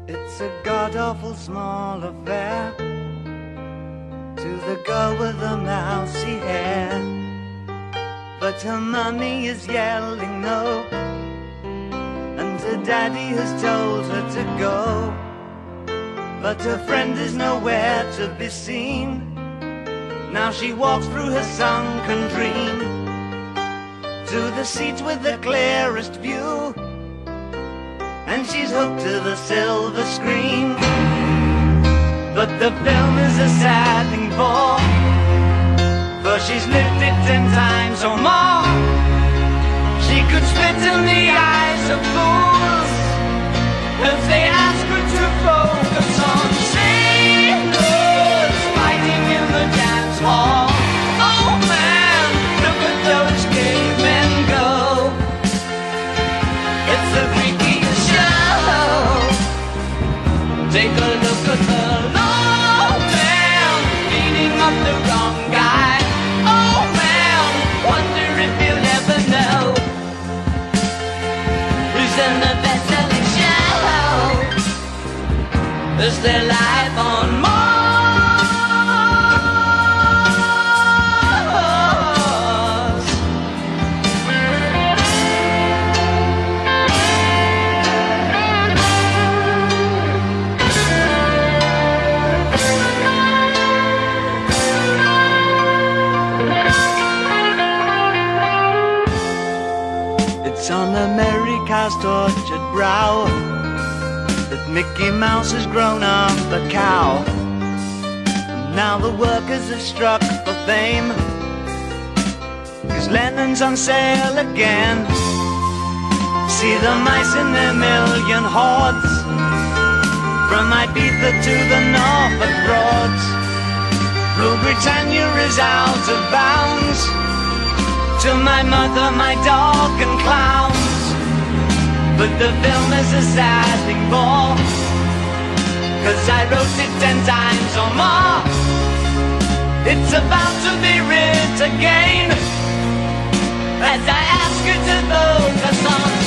It's a god-awful small affair to the girl with the mousy hair, but her mummy is yelling no, and her daddy has told her to go. But her friend is nowhere to be seen. Now she walks through her sunken dream to the seat with the clearest view, and she's hooked to the silver screen. But the film is a sad thing for she's lived it 10 times or more. She could spit in the eyes of fools if they ask her to focus on sailors fighting in the dance hall. Oh man, look at those cavemen go. It's the freakiest show. Take a look at the low man beating up the wrong guy. Oh man, wonder if you'll ever know who's in the best-selling show. Is there life on Mars? It's on America's tortured brow that Mickey Mouse has grown up a cow. And now the workers have struck for fame, 'cause Lennon's on sale again. See the mice in their million hordes, from Ibiza to the Norfolk Broads. Rule Britannia is out of bounds, to my mother, my dog and clowns. But the film is a sad thing for, 'cause I wrote it 10 times or more. It's about to be writ again, as I ask you to focus on